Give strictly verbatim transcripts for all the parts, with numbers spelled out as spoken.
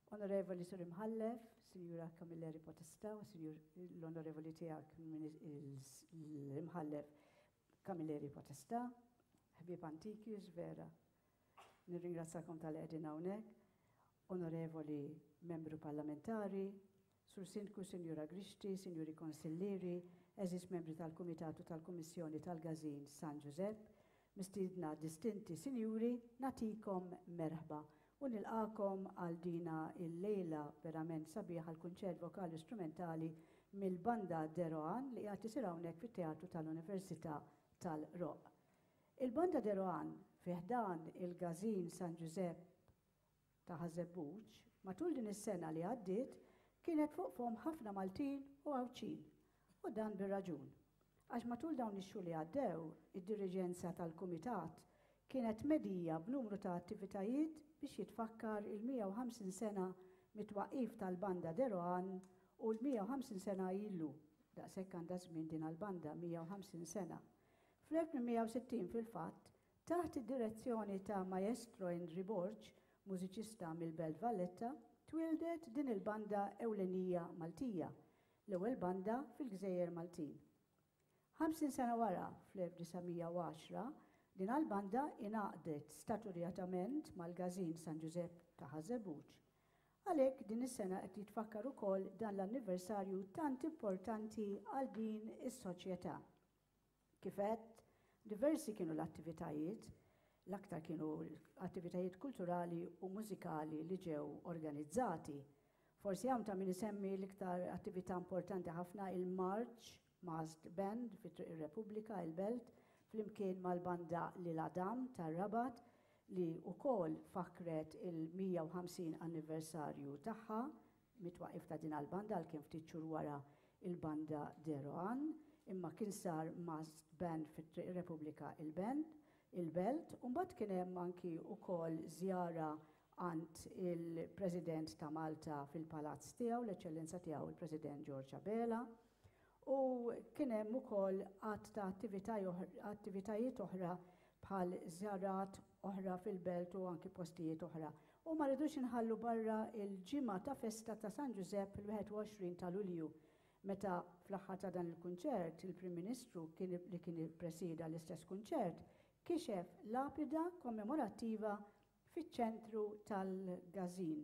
Onorevoli Sur Imħallef, Sinjura Camilleri Potesta, u Sinjur l-Onorevoli tiegħek l-Imħallef Camilleri Potesta, ħbieb antiki vera. Nirringrazzakom tal-qegħdin hawnhekk. Onorevoli membru parlamentari, Sur Sindku, Sinjura Grixti, Sinjuri Konsillieri, eżis membri tal-Kumitatu tal-Kummissjoni tal-Gazin San Giuseppe, mistiedna distinti Sinjuri, natikom merħba u nilqakom għal dina il-lejla verament sabiħa l-kunċert vokali strumentali mill-banda Deroan li qed isir hawnhekk fit-Teatru tal-Università tal-Roq. Il-banda Deroan fih dan il-Gazin San Giuseppe ta' Ħażebbuġ matul din is-sena li għaddiet kienet fuqhom ħafna Maltin u Għawċin u dan bir-raġun. Għax matul dawn ix-xhur li għaddew, id-diriġenza tal-Kumitat kienet medija b'numru ta' attivitajiet biex jitfakkar il-mija u ħamsin sena mit-twaqqif tal-banda Deroan u l-mija u ħamsin sena ilu, daqshekk għandha żmien din għall-banda mija u ħamsin sena. fl-mija u sittin fil-fatt, taħt id-direzzjoni ta' Maestro Henry Borg, mużiċista mill-Belt Valletta, twildet din il-banda ewlenija Maltija, l-ewwel banda fil-Gżejjer Maltin. ħamsin sena wara, fl-1910, din għal-banda inaqdet staturjatament mal-Gazin San Giuseppe ta' Ħażebbuġ. Għalhekk din is-sena qed jitfakkar ukoll dan l-anniversarju tant importanti għal din is-soċjetà. Kif għedt, diversi kienu l-attivitajiet, l-aktar kienu attivitajiet kulturali u mużikali li ġew organizzati. Forsi hawn ta' min isemmi l-iktar attività importanti ħafna il-March Masked Band fit-Triq ir-Repubblika il-Belt flimkien mal-banda Lil Adam tar-Rabat li wkoll fakret il-mija u ħamsin anniversarju tagħha mitwaqif ta' din għall-banda għal kien ftit xhur wara il-banda Deroan, imma kien sar Masked Band fit-Triq ir-Repubblika il-Band il-Belt, u mbagħad kien hemm anki wkoll żjara għand il-President ta' Malta fil-palazz tiegħu, l-Eċċellenza tiegħu il-President George Abela, u kien hemm ukoll għadd ta' attivitajiet oħra bħal żjarat oħra fil-Belt u anki postijiet oħra. U ma rridux inħallu barra il-ġimgħa ta' festa ta' San Giuseppe il-wieħed u għoxrin ta' Lulju, meta fl-aħħar ta' dan il-kunċert il-Prim Ministru kien li kien ippresida l-istess kunċert kixef lapida kommemorattiva fiċ-ċentru tal-Gazin.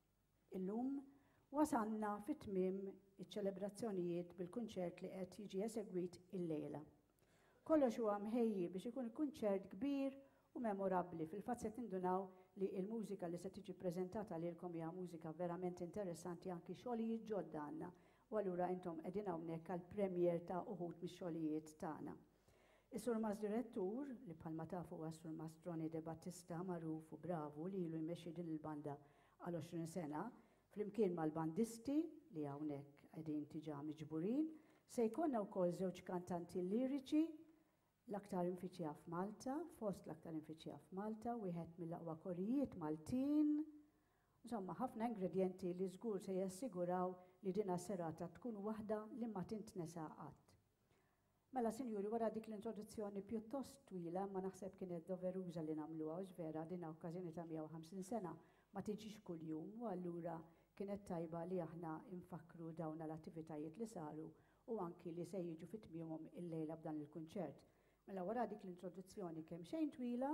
Illum wasanna fit-tmiem iċ-ċelebrazzjonijiet bil-kunċert li qed jiġi esegwit il-lejla. Kollox huwa mħejji biex ikun kunċert kbir u memorabbli. Fil-fatt se tindunaw li l-mużika li se tiġi ppreżentata lilkom hija mużika verament interessanti anki xogħlijiet ġodda għandna, u allura intom qegħdin hawnhekk għall-premjer ta' uħud mix-xogħlijiet tagħna. Is-Sur Mas Direttur li bħalma tafu huwa Sur Mastroni De Battista magħruf u bravu li ilu jmexxi din il-banda għal għoxrin sena, flimkien mal-bandisti li hawnhekk qegħdin tiġa miġburin, se jkollna wkoll żewġ kantanti liriċi l-aktar infiċija f'Malta, fost l-aktar infiċija f'Malta, wieħed mill-aqwa korijiet Maltin. Insomma, ħafna ingredjenti li żgur se jassiguraw li din serata tkun waħda li ma tintnesa qatt. Mela, Sinjuri, wara dik l-introduzzjoni pjuttost twila, ma naħseb kienet doveruża li nagħmluha u ġvera din okkażjoni ta' mija u ħamsin sena ma tiġix kuljum, u allura kienet tajba li aħna infakru dawn l-attivitajiet li saru u anki li se jiġu fit-tmiemhom il-lejla b'dan il-kunċert. Mela wara dik l-introduzzjoni kemm xejn twila,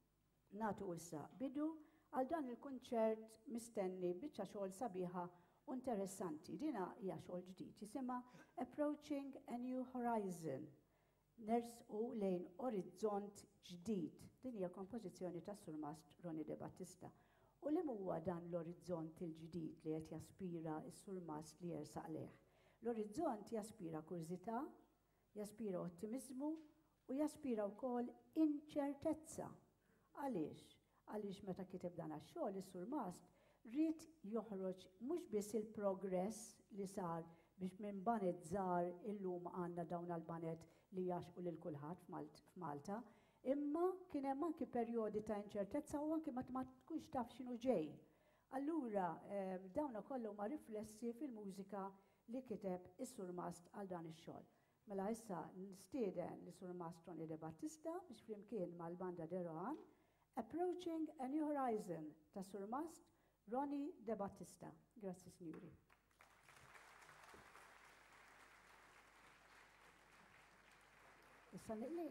nagħtu issa bidu għal dan il-kunċert mistenni biċċa xogħol sabiħa u interessanti. Dina hija xogħol ġdid jisimha Approaching a New Horizon. Nersqu lejn orizzont ġdid. Din hija kompożizzjoni tas-Sur Mastroni De Battista. U li huwa dan l-orizzont il-ġdid li qed jaspira s-Sur Mast li jersaq leh? L-orizzont jaspira kurżità, jaspira ottimizmu u jaspira wkoll inċertezza. Għaliex? Għaliex meta kiteb dan għax-xogħol is-Sur Mast rrid joħroġ mhux biss il-progress li sar biex minn banet żgħar illum għandna dawn għall-banet li jaxqu lil kulħadd f'Malta, imma kien hemm anki perjodi ta' inċertezza u anki ma tkunx taf x'inhu ġej. Allura dawn kollha huma riflessi fil-mużika li kiteb is-Sur Mast għal dan ix-xogħol. Mela issa nistieden lis-Sur Mastroni De Battista biex flimkien mal-banda Deroan Approaching a New Horizon ta' Sur Mast Ronnie De Battista. Grazzi, signori. Issa niqli.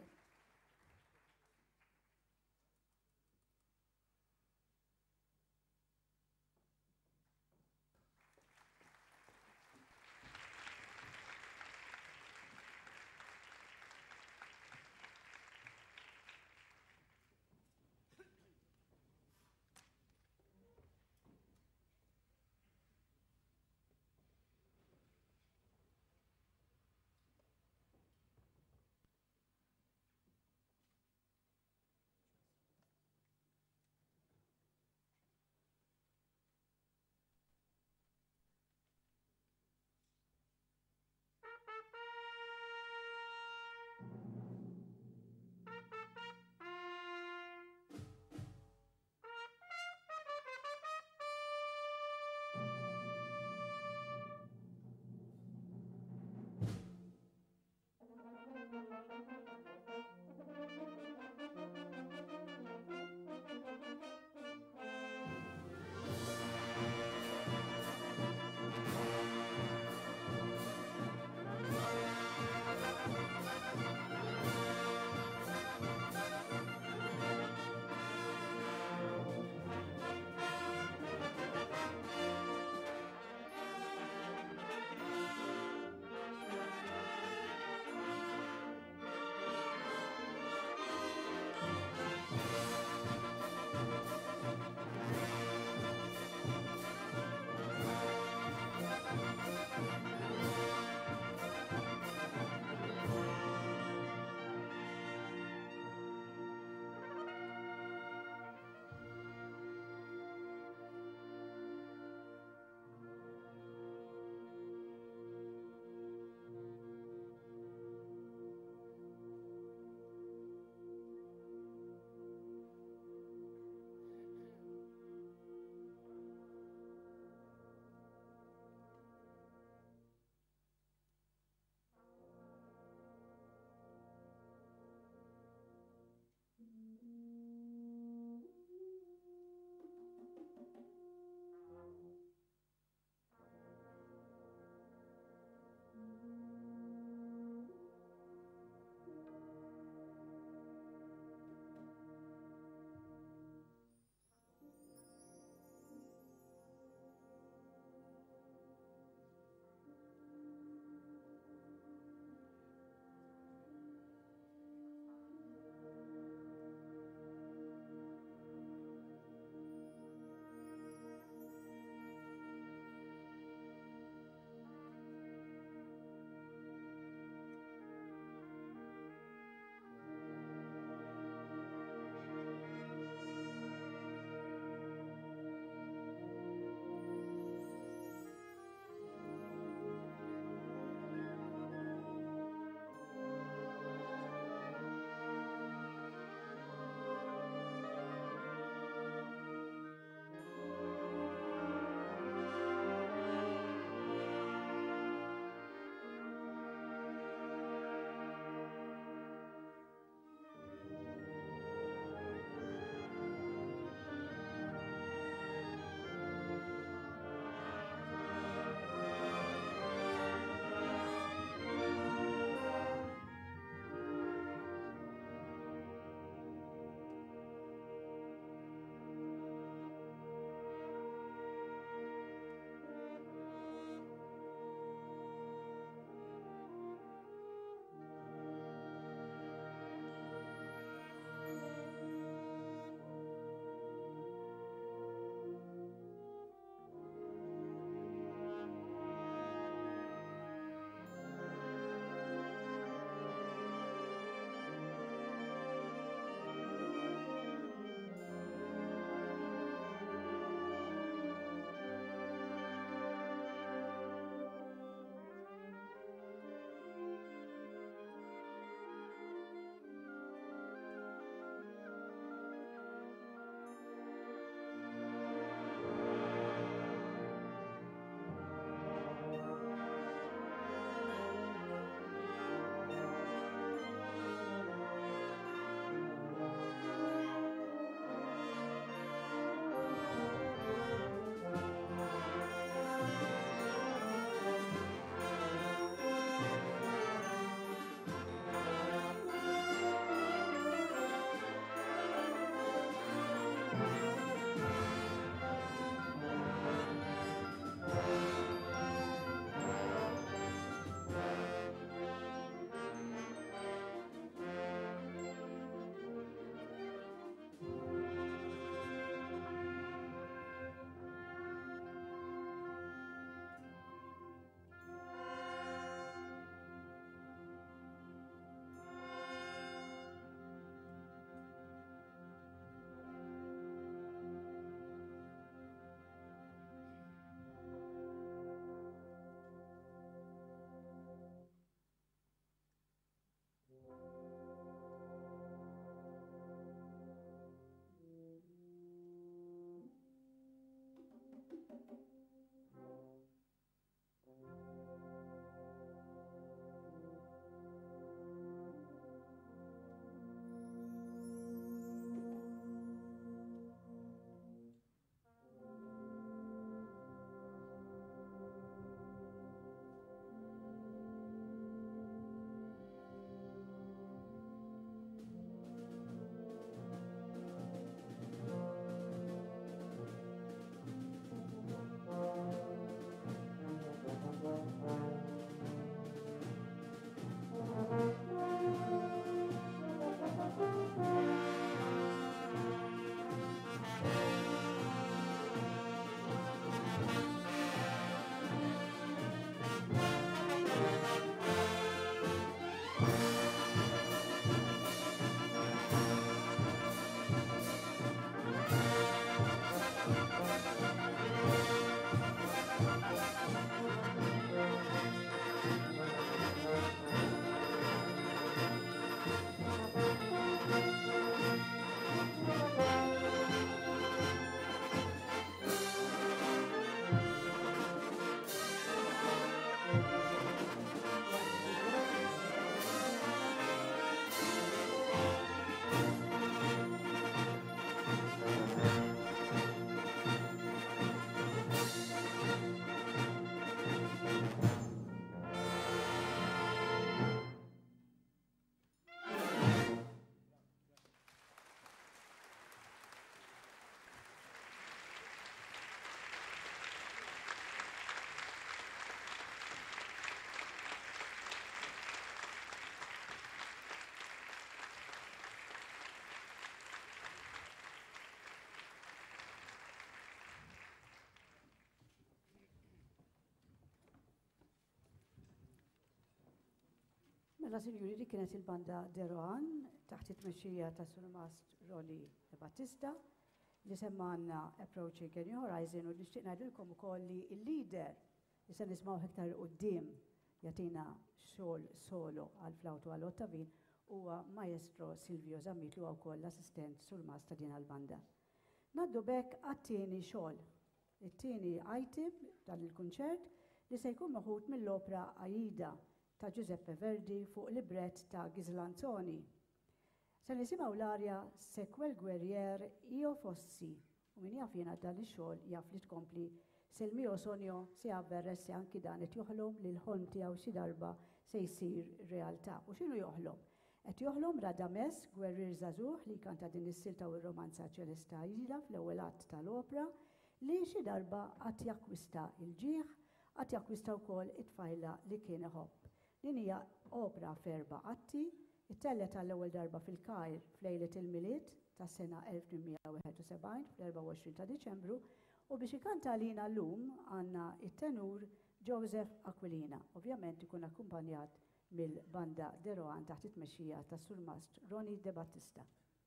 Mela sinjuri dik kienet il-banda Deroan taħt it-tmexxija ta' Sur Mast Roli Battista li semmanna Approaching a New Horizon u nixtieq ngħidilkom ukoll li l-leader li se nismgħu iktar quddiem jagħtina xogħol solo għal flawtu għal ottavin huwa Maestro Silvio Zammit li huwa wkoll l-assistent Sur Mast ta' din għall-banda. Naddu bekk għat-tieni xogħol. It-tieni item dan il-kunċert li se jkun maħud mill-opra Aida ta' Giuseppe Verdi fuq librett ta' Ghislanzoni. Se nisimgħu l-arja Sequel Guerrier Io Fossi u min jaf jiena dan ix-xogħol jaf li tkompli Selmio Sonjo se jabberressi anki dan qed joħlom li l-ħolm tiegħu xi darba se jsir realtà. U x'inhu joħlom? Qed joħlom Radames Gwerrier Żagħżugħ li kanta din is-silta u r-romanza ċelesta jila fl-ewwel att tal-opra li xi darba qatt jakkwista l-ġieħ qatt jakkwista wkoll it-tfajla li kien iħobb. Din hija opra f'erba' atti, ittellet tal-ewwel darba fil-Kajr f'lejlet il-Milied tas-sena elf tminmija wieħed u sebgħin fl-erba' u għoxrin ta' Diċembru u biex ikanta għalina llum għandna it-tenur Joseph Aquilina, ovvjament ikun akkumpanjat mill-banda Deroan taħt it-tmexxija ta' Sur Mast Roni De Battista.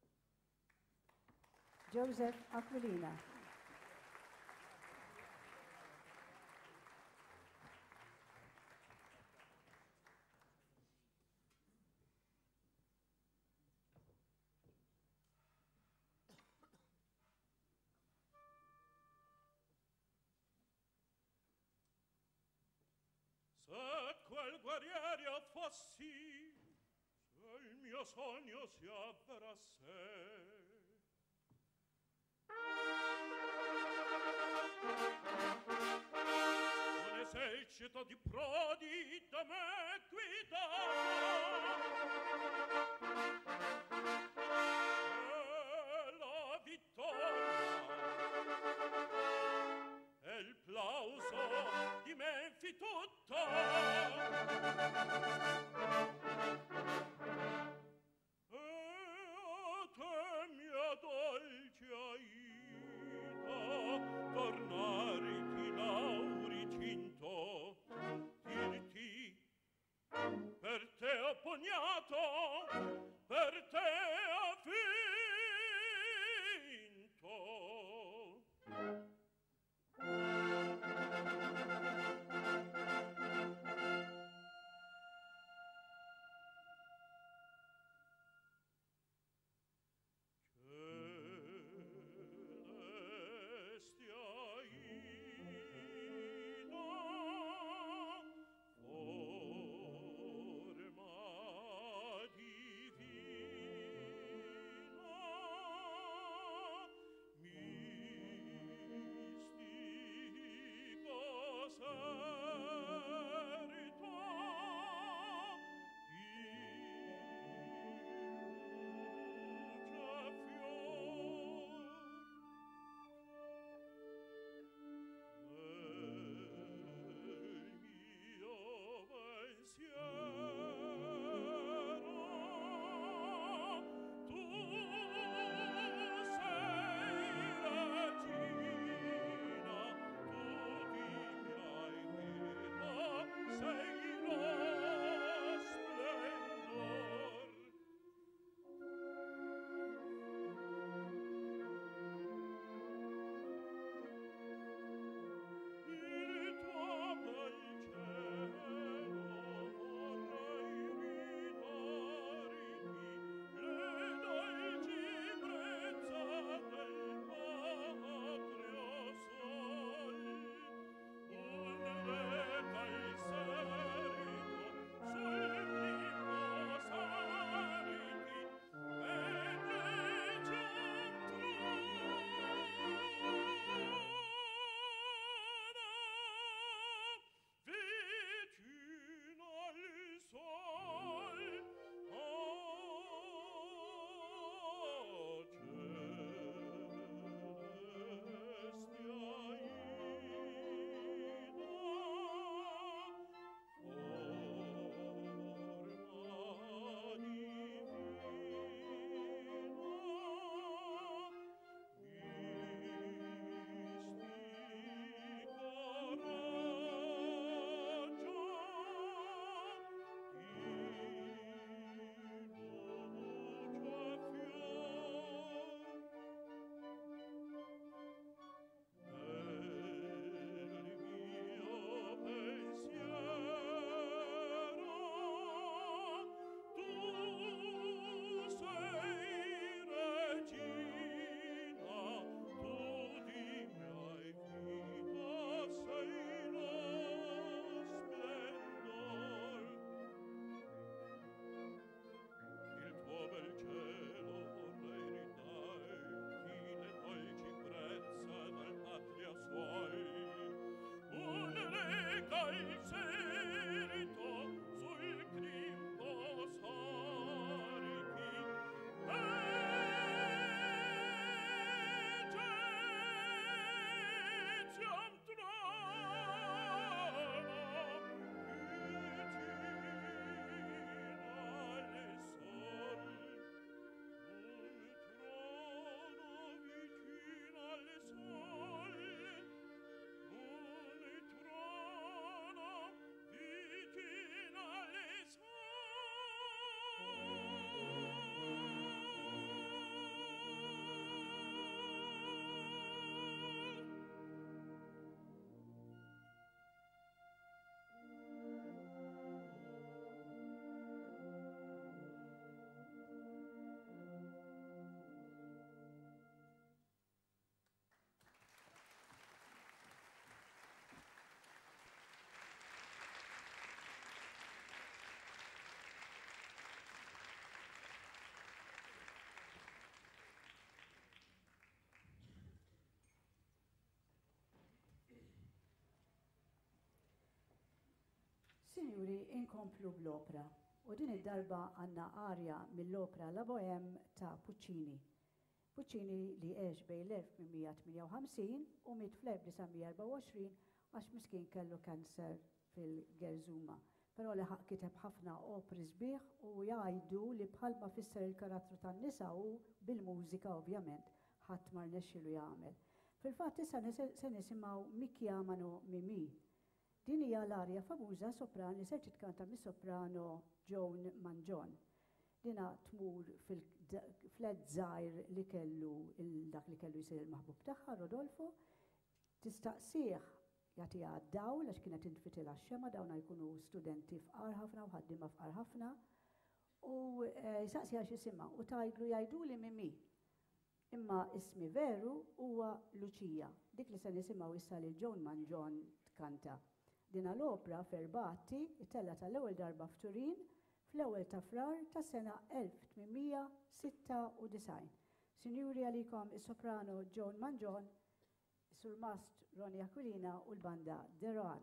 Joseph Aquilina. Se quel guerriero fossi, se il mio sogno si avverasse. Un esercito di prodi da me guidato, e la vittoria e il plauso di Menfi tutta. E a te mia dolce Aida tornarti lauricinto, dirti per te ho pugnato, per te ho vinto. Thank you. Sinjuri, inkomplu bl-opera. U din id-darba għandna arja mill-opera La Bohème ta' Puccini. Puccini li għex bejn l-elf-tminmija tminja u ħamsin u mit fl-elf-tisa' erba' u għoxrin għax miskin kellu kanser fil-Gerzuma. Però li kiteb ħafna opri sbieħ u jgħidu li bħalma fisser il-karattru tan-nisa u bil-mużika ovvjament ħadd ma rnexxielu jagħmel. Fil-fatt issa se nisimgħu Mi chiamano Mimì. Din hija l-arja famuża sopran li se titkanta mis-soprano Joan Manjon. Dina tmur fil-flet żgħir li kellu dak li kellu jsir il-maħbub tagħha Rodolfo, tistaqsih jagħtiha d-dawl għax kienet intfitilha x-xema dawna jkunu studenti fqar ħafna u ħaddiema fqar ħafna u jsaqsiha x'isimha u tgħidlu jgħiduli Mimì. Imma ismi veru huwa Lucia, dik li se nisimgħu issa lil Joan Manjon tkanta. Dina l-opra Ferbati it-tella tal-ewwel darba f'Turin fl-ewwel ta' frar tas sena elf-tminmija sitta u design. Sinjuri għalikom is-soprano Joan Manjon, Sur Mast Ronny Aquilina u l-banda Deroan.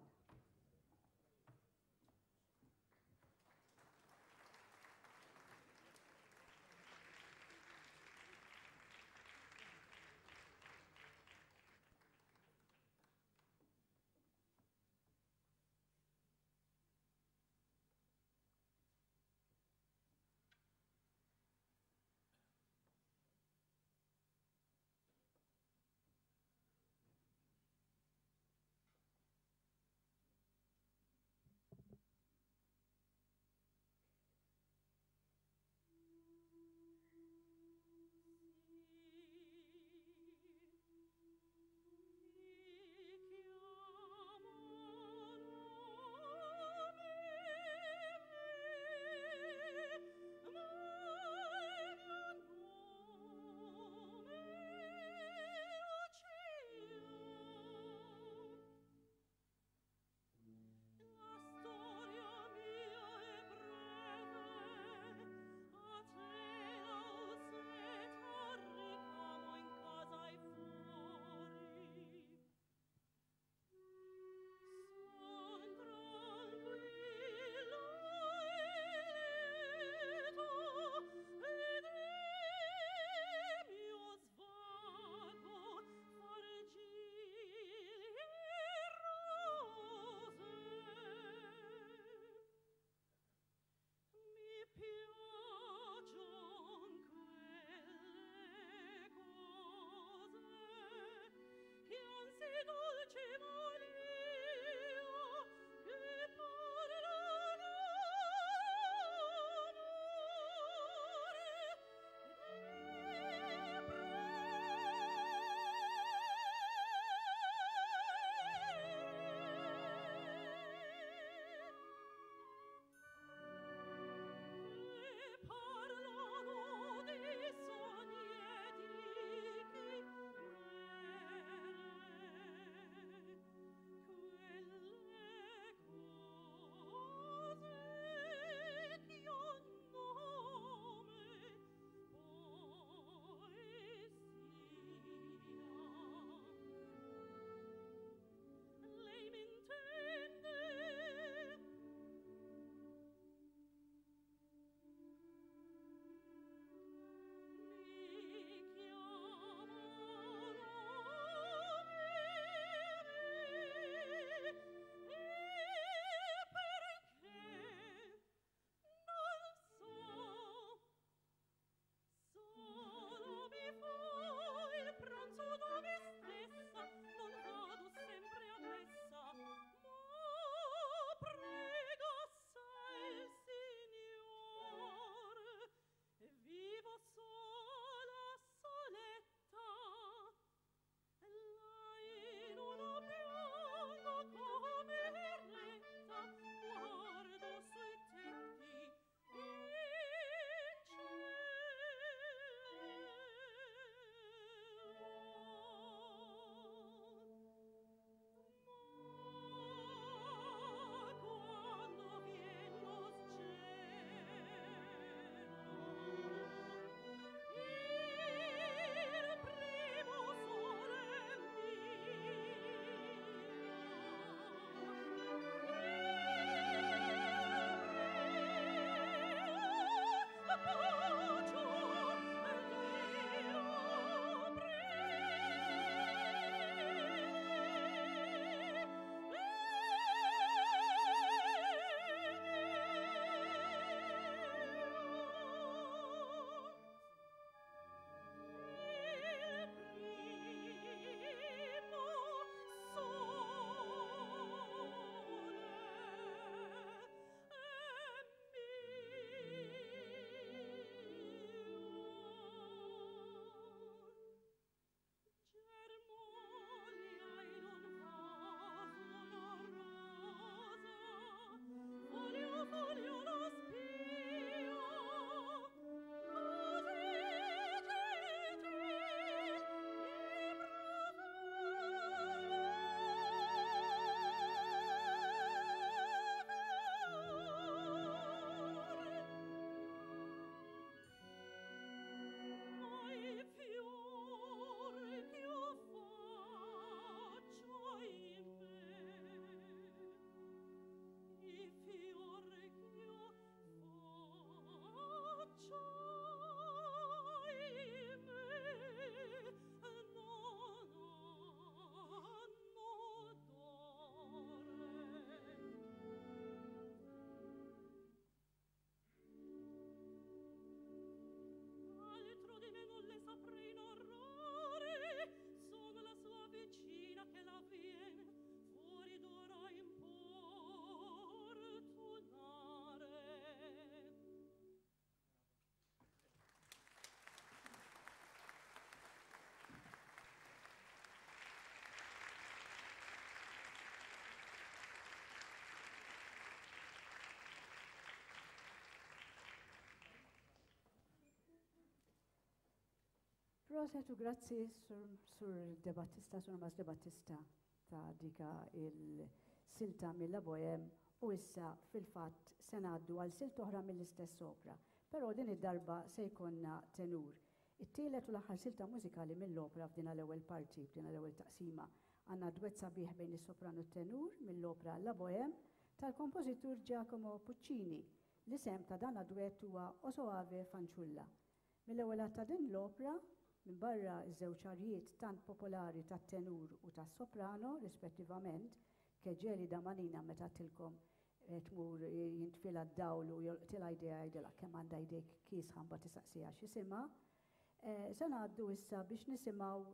Proset u grazzi sur, sur debattista, sur mas debattista ta' dika il-silta mill bojem u issa fil-fatt se ngħaddu għal silt oħra mill-istess opra. Però din id-darba se jkollna tenur. It-tielet u l-aħħar silta mużikali mill-opra f'din l-ewwel parti, f'din l-ewwel taqsima. Għandna dwett sabiħ bejn is-soprano u t-tenur mill-opra La Bohème tal-kompożitur Giacomo Puccini. L-isem ta' dan dwett huwa O Soave Fanciulla. Mill-ewwel ta' din l-opra, minn barra ż-żewġ arijiet tant popolari tat-tenur u tas-soprano rispettivament, Keġeli da Manina meta tilkom tmur jintfila d-dawl u jolqtilha idea jgħidilha kemm għandha jdejk kies ħamba tisaqsiha x'isima. Se ngħaddu issa biex nisimgħu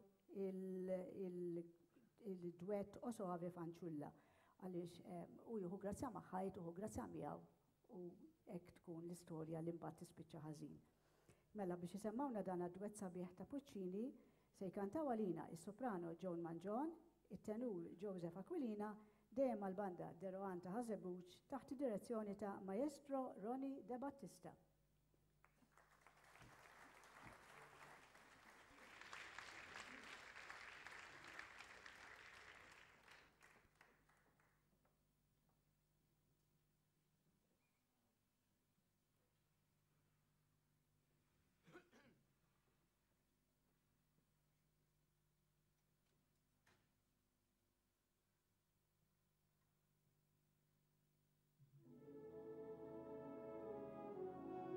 il-duett O Soave Fanciulla għaliex u jieħu grazzja ma' ħajt uħu grazzja miegħu u hekk tkun l-istorja li mbagħad tispiċċa ħażin. Mela biex isemmawna dan id-duett sabiħ ta' Puccini se jkantaw għalina is-soprano Joan Mangione, it-tenur Joseph Aquilina, dejjem mal-banda De Rohan ta' Hazebuch taħt id-direzzjoni ta' Maestro Ronnie De Battista. Thank you.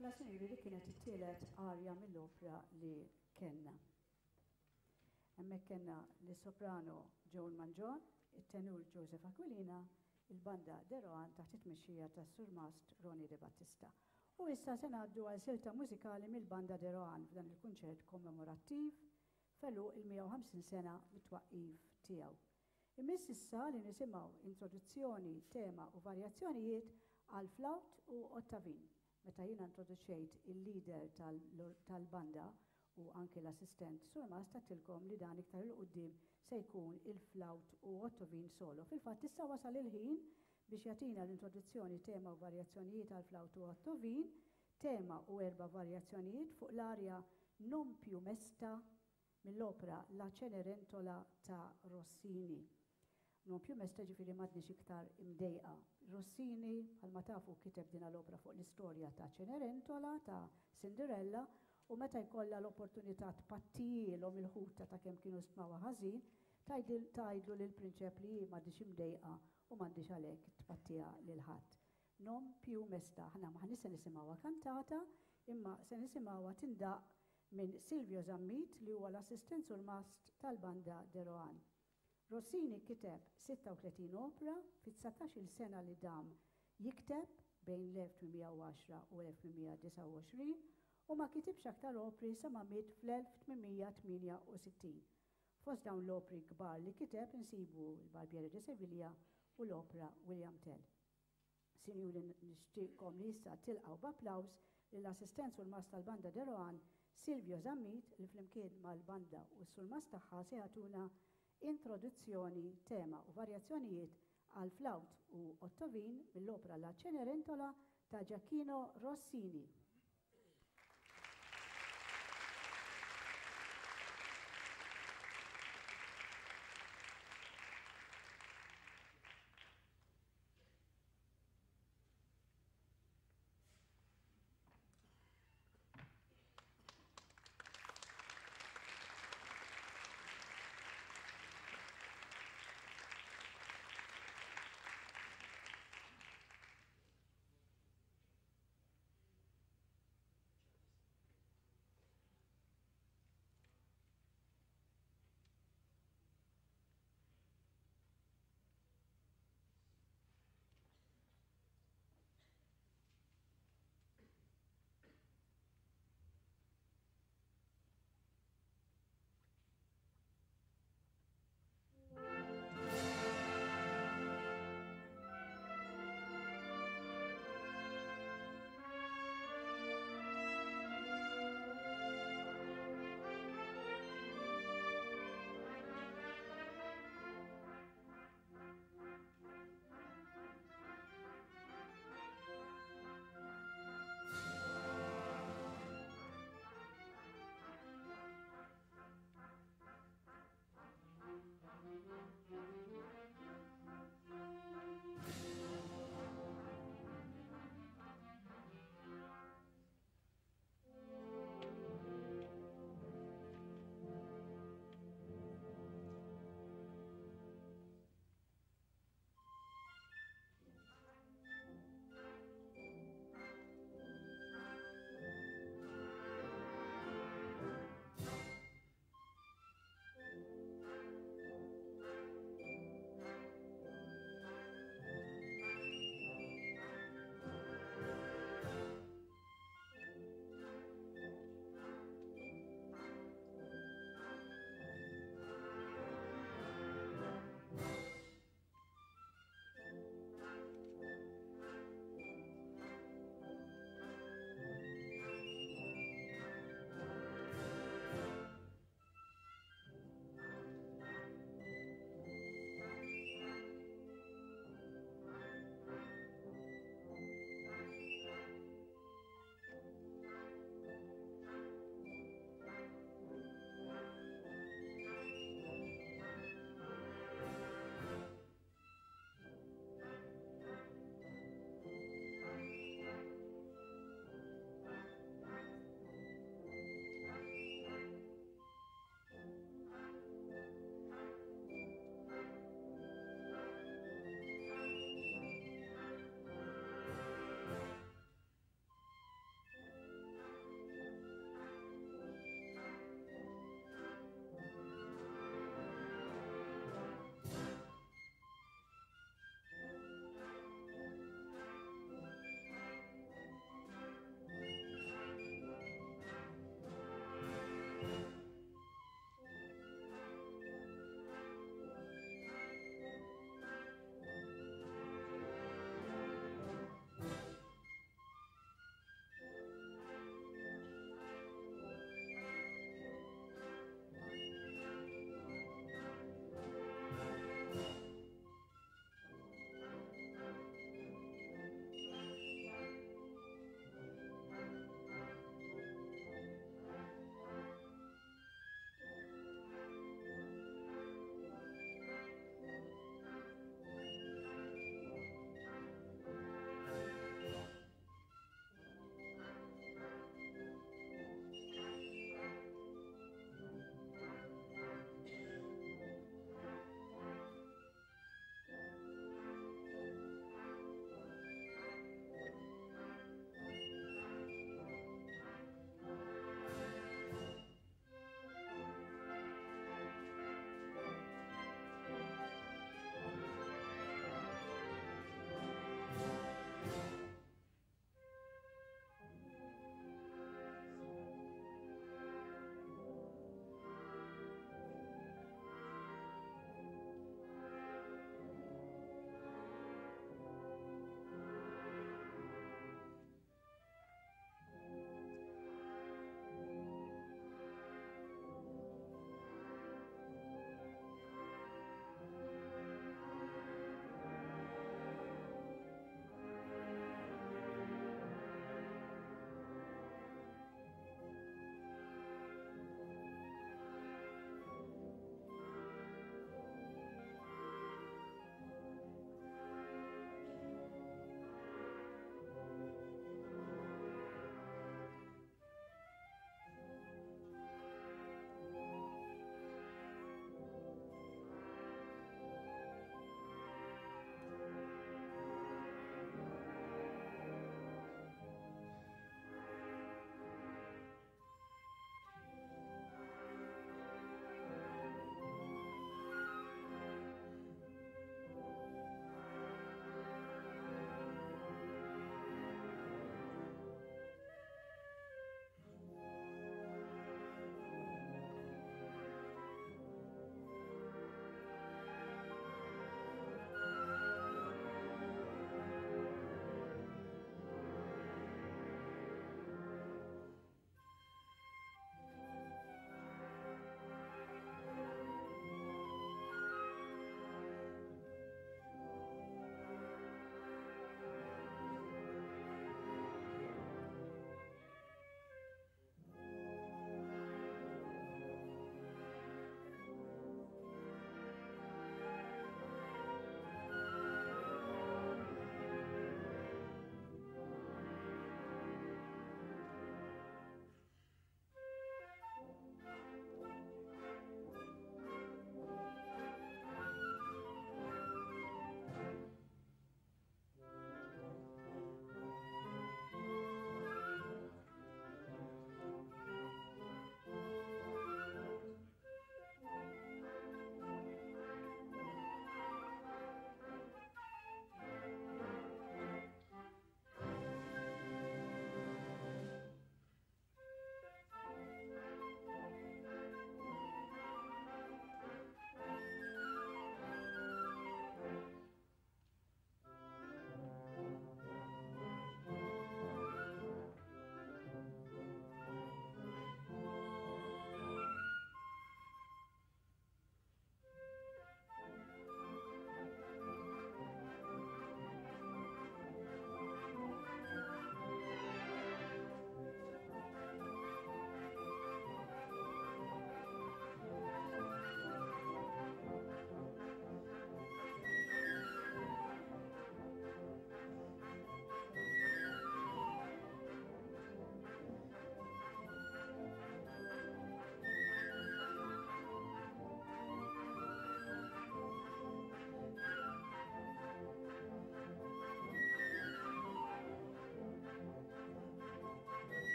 Mela sinjuri li kienet it-tielet arja mill-opera li kellna. Hemmhekk kellna l-soprano Joan Mangion, it-tenur Joseph Aquilina, il-banda Deroan taħt it-tmexxija tas-Sur Mast Roni De Battista. U issa se ngħaddu għal silta mużikali mill-banda Deroan f'dan il-kunċert kommemorattiv fellu il-mija u ħamsin sena mit-twaqqif tiegħu. Imiss issa li nisimgħu introduzzjoni, tema u varjazzjonijiet għal flawt u ottavin. Meta jiena introduċejt il-leader tal-banda u anke l-assistent Sur Mast tattilkom li dan iktar il-qudiem se jkun il-flawt u ottavin solo. Fil-fatt issa wasal il-ħin biex jagħtina l-introduzzjoni tema u varjazzjonijiet għal flawt u ottavin, tema u erba' varjazzjonijiet fuq l-arja Non più mesta mill-opera La Cenerentola ta' Rossini. Non più mesta ġifieri m'għadniex iktar imdejqa. Rossini bħalma tafu kiteb din l-opera fuq l-istorja ta' Cenerentola ta' Cinderella u meta jkollha l-opportunità tpattilhom il-ħuta ta' kemm kienu stmawa ħażin, tgħidlu lill prinċep li m'għadniex imdejqa u m'għandix għalhekk tpattiha lil ħadd. Non più mesta, ħna ma ħanissa nisimgħuha kantata, imma se nisimgħuha tindaq minn Silvio Zammit li huwa l-assistent Sur Mast tal-banda Deroan. Rossini kiteb sitta u tletin opera fit-tsatax-il sena li dam jikteb bejn l-elf tmien u għaxra u l-elf tmien disa' u għoxrin u ma kitibx aktar opri sa ma miet fl-elf tmien tminja u sittin. Fost dawn l-opri kbar li kiteb insibu l-Barbiere de Sevilla u l-opera William Tell. Sinjuri nixtieqkom li issa tilqgħu b'applaws lill-assistent Sur Mast tal-banda Deroan Silvio Zammit li flimkien mal-banda u s-Sur Mast tagħha se jagħtuna introduzzjoni, tema u varjazzjonijiet għal flawt u ottavin mill-opera La Cenerentola ta' Gioacchino Rossini.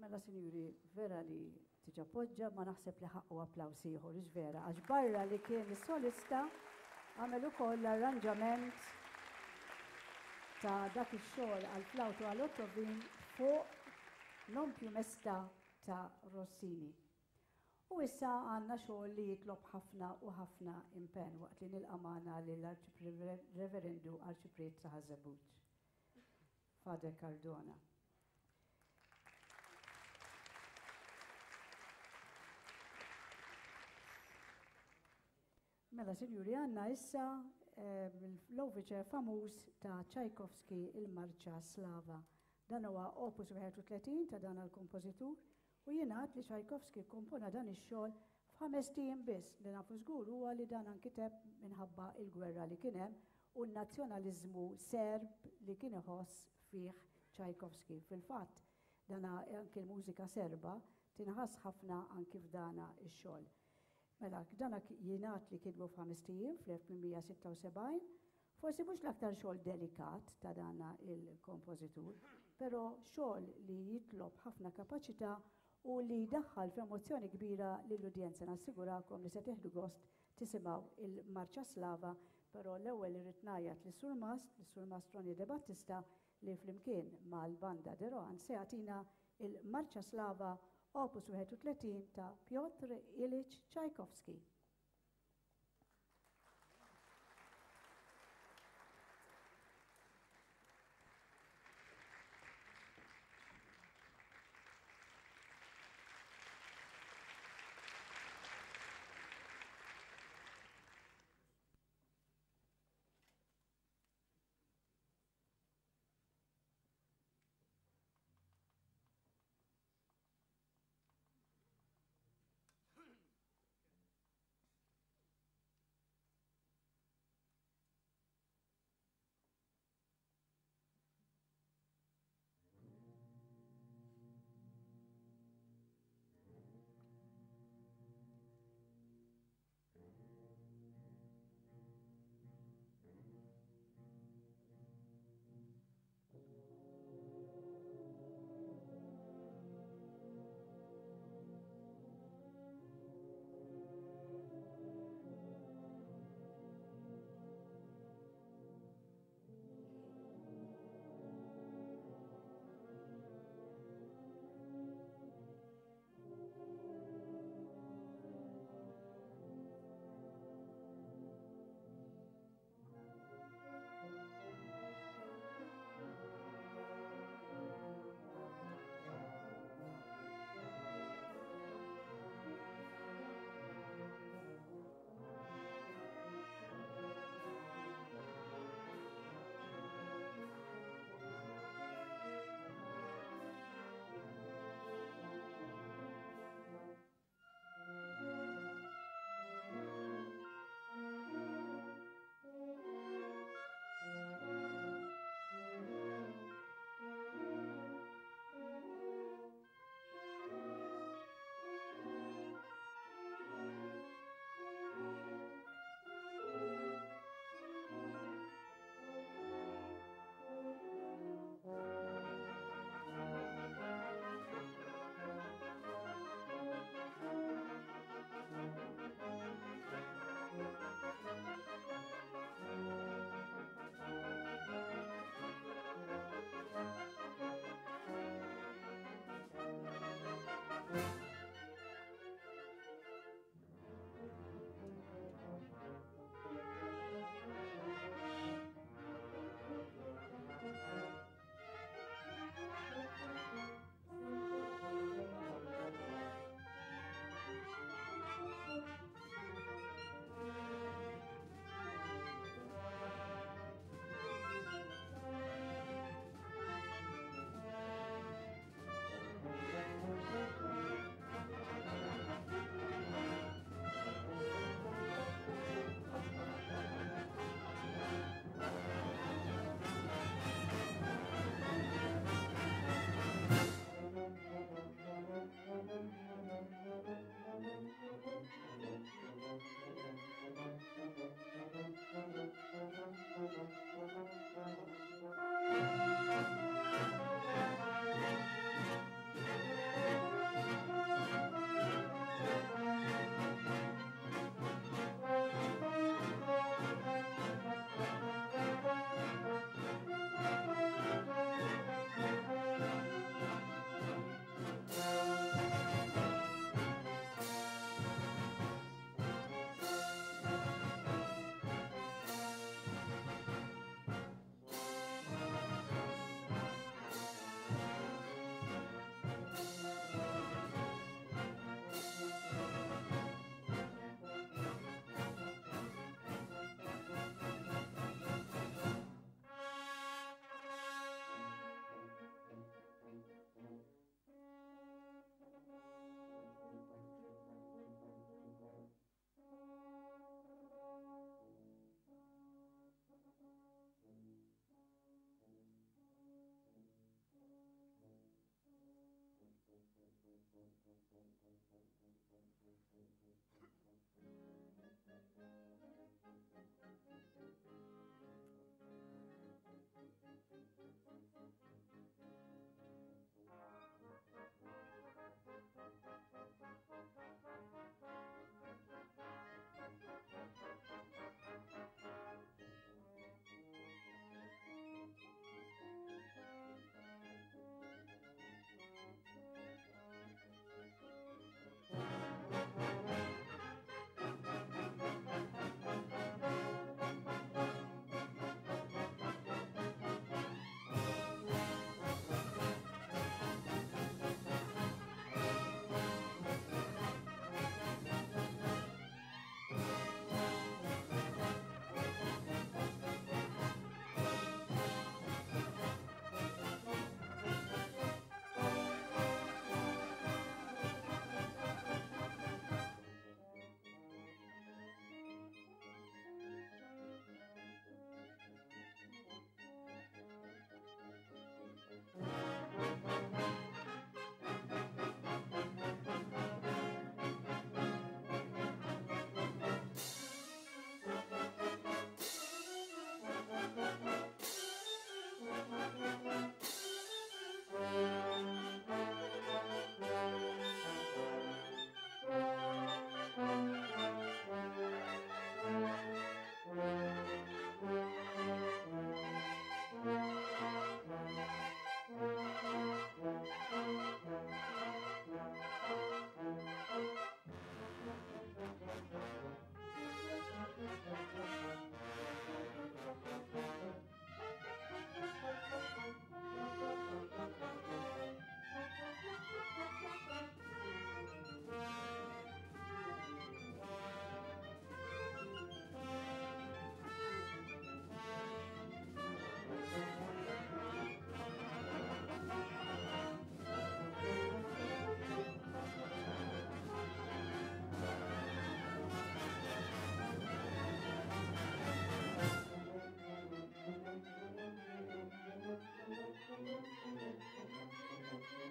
Mela, sinjuri, vera li tiġa poġġa ma naħseb li ħaqqu applaws ieħor, iġ vera, għax barra li kien is-solista għamel ukoll l-arranġament ta' dak ix-xogħol għall-flawtu għall-ottovin fuq non più mesta ta' Rossini. U issa għandna xogħol li jitlob ħafna u ħafna impenn waqt li nilqa' magħna lill-Reverendu Arċipriet Saħażebuġ. Fader Cardona. Mela, sinjuri, għandna issa l-overture famuż ta' Tchaikovsky il-Marċa Slava. Dan huwa opus wieħed u tletin ta' dan il-kompożitur u jingħad li Tchaikovsky kompona dan ix-xogħol f'ħames tiem biss li nafu żgur huwa li dan nkiteb minħabba l-gwerra li kien hemm u n-nazzjonaliżmu Serb li kien iħoss fih Tchaikovsky. Fil-fatt, dan anke l-mużika Serba tinħass ħafna anke f'dana ix-xogħol. Mela, dana jingħad li kitbu f'ħames tiem fl-elf sitta u sebgħin, forsi mhux l-aktar xogħol delikat ta' dana il-kompożitur, però xogħol li jitlob ħafna kapaċità u li jdaħħal f'emozzjoni kbira lill-udjenza. Nassigurakom li se tieħdu gost tisimgħu il-Marċa Slava, però l-ewwel irrid ngħid lis-Sur Mast, lis-Sur Mastroni De Battista li flimkien mal-banda De Rohan se jagħtina il-Marċa Slava opus wieħed u tletin ta' Piotr Ilyich Tchaikovsky.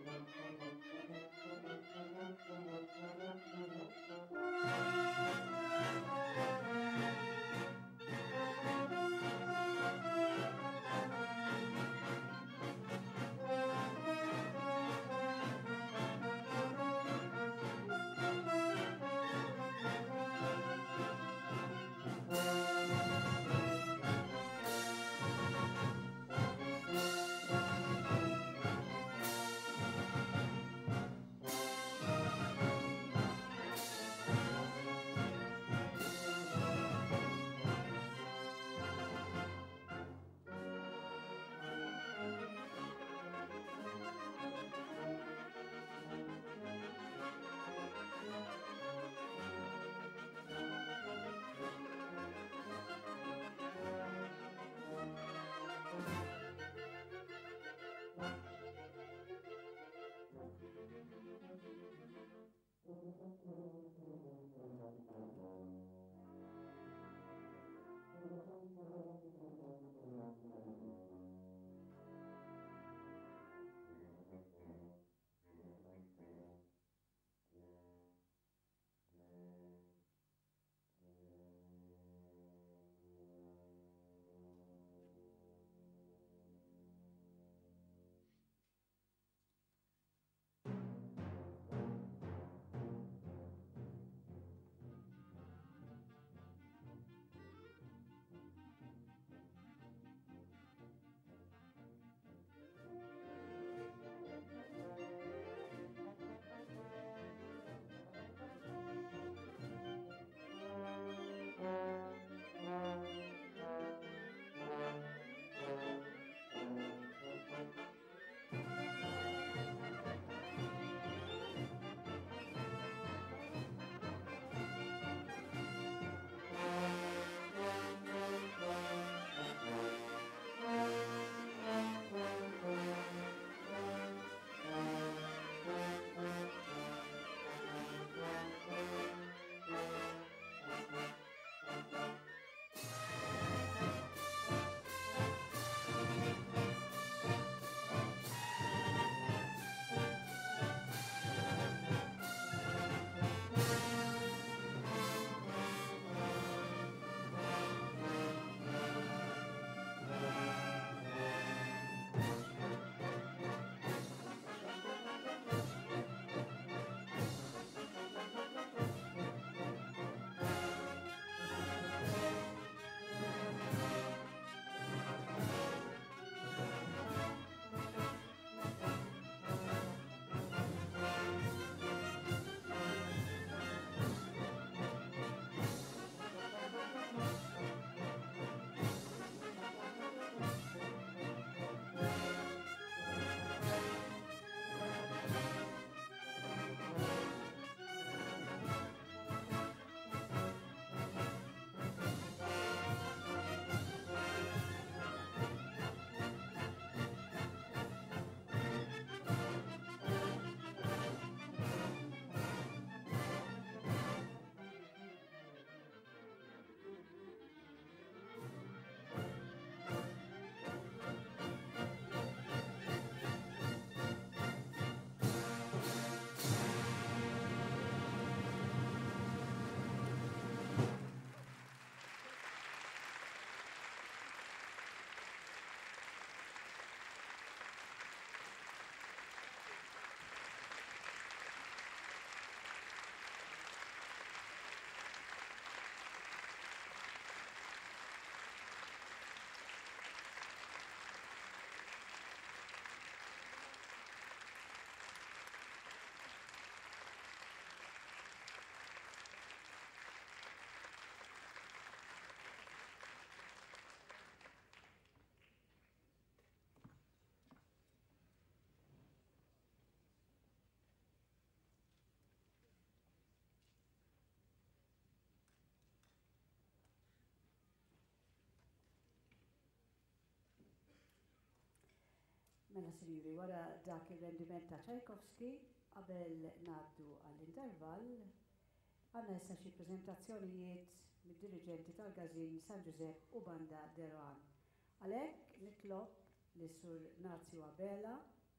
Mela sinjuri, wara dak ir-rendiment ta' Tchaikovsky, qabel ngħaddu għall-intervall, għandna issa xi preżentazzjonijiet mid-diriġenti tal-Gazin San Giuseppe u Banda Deroan. Għalhekk nitlob lis-Sur Nazio Abela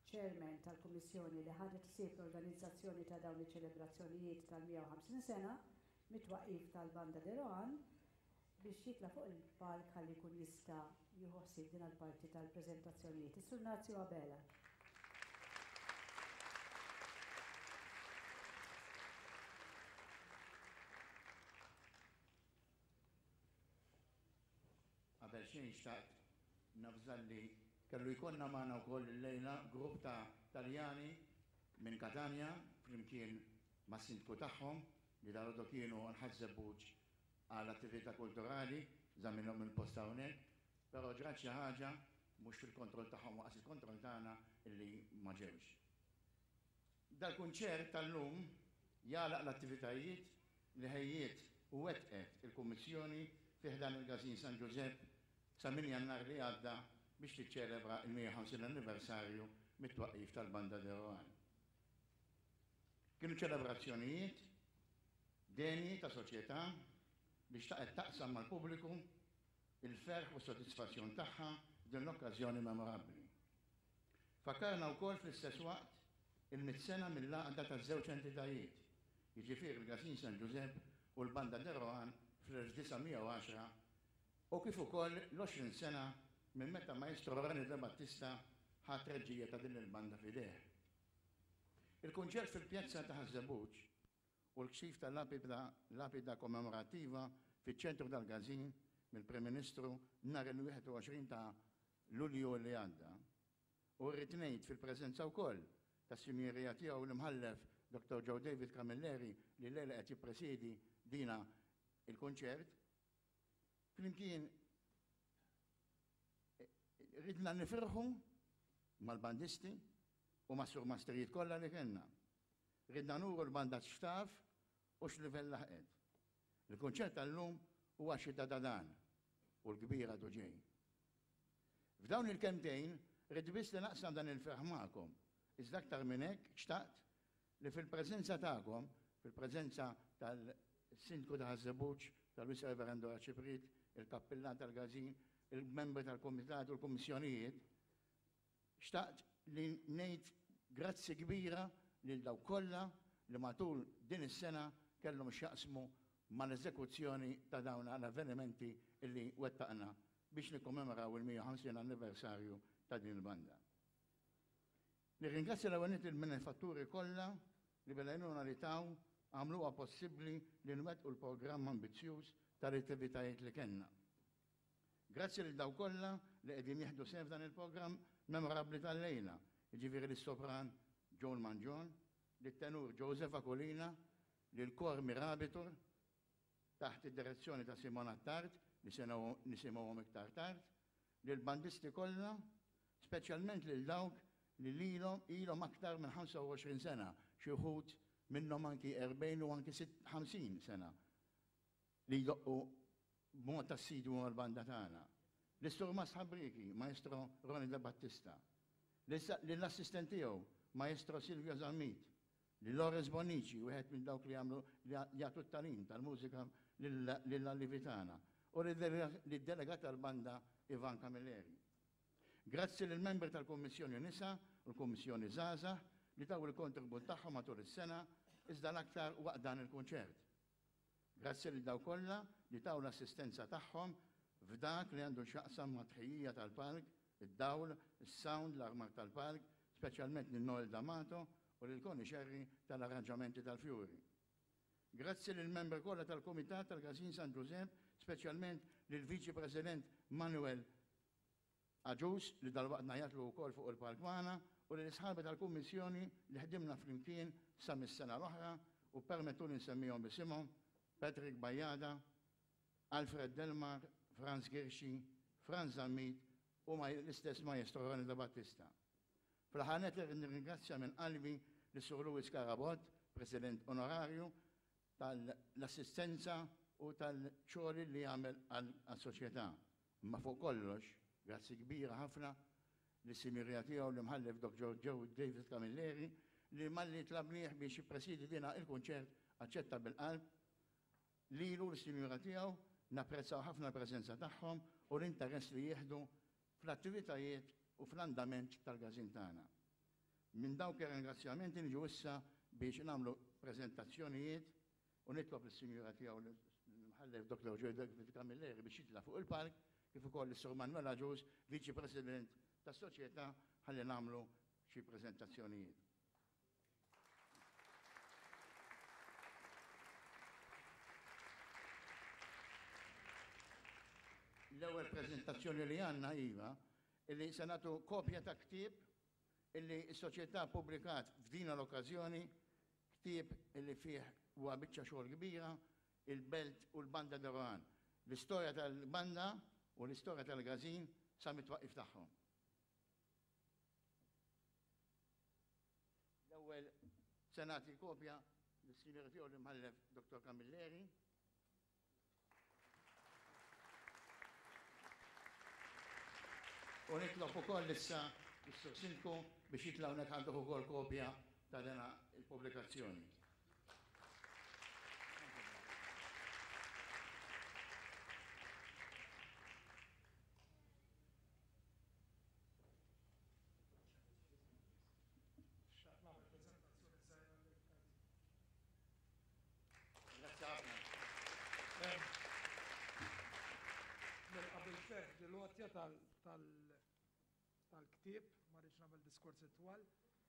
chairman tal-Kummissjoni li ħadet ħsieb l-organizzazzjoni ta' dawn iċ-ċelebrazzjonijiet tal-mija u ħamsin sena mit-twaqqif tal-Banda de Rohan biex jitla fuq il-palk ħalli jkun jista' jieħu ħsieb din il-parti tal-preżentazzjonijiet. Is-Sur Nazio Abela. Qabel xejn xtaqt nafżalli kellu jkollna magħna wkoll illejla grupp ta' Taljani minn Katania flimkien mas-sindku tagħhom li darodu kienu nħazzebbuġ għal attività kulturali żammilhom il-post hawnhekk, però ġrat xi ħaġa mhux fil-kontroll tagħhom waqas il-kontroll tagħna illi ma ġewx. Dal-kunċert tal-lum jagħlaq l-attivitajiet li ħejjiet u wettqet il-Kummissjoni fih dan il-Gazin San Giuseppe sa min Jannar li għadda biex tiċċelebra il-mija u ħamsin anniversarju mit-twaqqif tal-Banda de Rohan. Kienu ċelebrazzjonijiet deni ta' soċjetà biex taqgħet taqsam mal-pubbliku il-ferħ u s-sodisfazzjon tagħha din l-okkażjoni memorabbli. Fakkarna wkoll fl-istess waqt il-mit sena mill-għaqda taż-żewġ entitajiet, jiġifieri il-Gazin San Giuseppe u l-Banda de Rohan fl-elf tisgħomija u għaxra u kif ukoll l-għoxrin sena minn meta Maestro Rani de Battista ħadd reġġija ta' din il-banda f'idejh. Il-kunċert fil-pjazza ta' Ħażebbuġ u l-kxif tal-lapida kommemorattiva fiċ-ċentru tal-Gazin mill-Prim Ministru nhar il-wieħed u għoxrin ta' Lulju li għadda u rrid ngħid fil-preżenza wkoll tas-simjerija tiegħu l-imħallef Doktor Joe David Camilleri li lejla qed jippresidi dina il-kunċert. Flimkien ridna nifirħu mal-bandisti u mas-sur masterijiet kollha li kellna. Ridna nuru l-banda xtaf u x'livell laħqet. Il-kunċert tal-lum huwa xi ta' dan u l-kbira duġej. F'dawn il-kemtejn rid biss li naqsam dan il-ferħ magħkom. Iżda aktar minn hekk xtaqt li fil-preżenza tagħkom, fil-preżenza tal-Sindku ta' Ħażebbuġ, tal-Wis Reverendu Ċiprit, il-Kappillan tal-Gazin, il-membri tal-Komitat u l-Kummissjonijiet, xtaqt li ngħid grazzi kbira lil dawk kollha li matul din is-sena kellhom x'jaqsmu mal-eżekuzzjoni ta' dawn l-avvenimenti illi wettaqna biex nikkommemoraw il-mija u ħamsin anniversarju ta' din il-banda. Nirringrazzja l-ewwel il-manifatturi kollha li bil-għajnuna li taw għamluha possibbli li nwettqu l-programm ambizzjuż tal-attivitajiet li kellna. Grazzi lil daw kollha li qegħdin jieħdu sehem f'dan il-programm memorabbli tal-lejla, jiġifieri lis-sopran Joan Mangion, lit-tenur Joseph Akolina, lil-kor Mirabitur taħt id-direzzjoni ta' Simona Tart li nisimgħuhom iktar tard, lill-bandisti kollha, speċjalment lil dawk li lilhom ilhom aktar minn ħamsa u għoxrin sena, xi wħud minnhom anki erbgħin u anki ħamsin sena li jdoqqu b'mod tas-sidwu mal-banda tagħna. L-istur Masħabriki, Maestro Roni de Battista, lill-assistent tiegħu, Maestro Silvio Zammit, lil Lores Bonici, wieħed minn dawk li jagħmlu li jagħtu t-talim tal-mużika lill-Allivitana, u lid-delegat tal-banda Ivan Camilleri. Grazzi lill membri tal-Kummissjoni Nisa u l-Kummissjoni Żgħażagħ li taw il-kontribut tagħhom matul is-sena iżda l-aktar waqt dan il-kunċert. Grazzi lil daw kollha li taw l-assistenza tagħhom f'dak li għandu x'jaqsam ma' tħejjija tal-park, id-dawl, is-sound, l-armar tal-park, speċjalment lil Noel D'Amato u lil Koni Xerri tal-arranġamenti tal-Fjuri. Grazzi lill membri kollha tal-Kumitat tal-Gazin San Giuseppe, speċjalment lil Viċi President Manuel Aġus li dal-waqt jagħtlu wkoll fuq il-park magħna u lil isħabi tal-Kummissjoni li ħdimna flimkien sa mis-sena l-oħra u permettu li nsemmihom bisimhom Patrick Bajjada, Alfred Delmar, Franz Girschi, Franz Zammit u l-istess Maestro Roni de Battista. Fl-ħanet nirringrazzja minn qalbi lis-Sur Luis Carabot, President Onorarju, tal-assistenza u tal-xogħol li jagħmel għas-soċjetà. Ma fuq kollox, grazzi kbira ħafna lis-simirja tiegħu l-imħallef Doktor Joe David Camilleri li malli tlabnieh biex jippresidi dina il-kunċert aċċetta bil-qalb lilu l-simirja tiegħu napprezzaw ħafna l-preżenza tagħhom u l-interess li jieħdu fl-attivitajiet u fl-andament tal-Gazin tagħna. Minn dawk ir-ringrazzjamenti niġu issa biex nagħmlu preżentazzjonijiet u nitlob is-sinjura tiegħu l-mħallef Doktor Ġoj Kamilleri biex jitla' fuq il-park kif ukoll is-Sur Manuel Aġus, Viċi President tas-Soċjetà, ħalli nagħmlu xi preżentazzjonijiet. L-ewwel preżentazzjoni li għandna iva illi se nagħtu kopja ta' ktieb illi s-soċjetà ppubblikat f'din l-okkażjoni, ktieb illi fih huwa biċċa xogħol kbira, il-Belt u l-Banda Doran. L-istorja tal-banda u l-istorja tal-Gazin sa mit-twaqqif tagħhom. L-ewwel se nagħti kopja lis-sinjura tiegħu l-imħallef Doktor Kamilleri. U nitlob ukoll issa is-Sur Sindku biex jitla' hawnhekk għandek ukoll kopja ta' din il-pubblikazzjoni. Grazie ħafna. Qabel feh, dil-għatja tal-ktieb, ma rridx nagħmel diskorsi twal.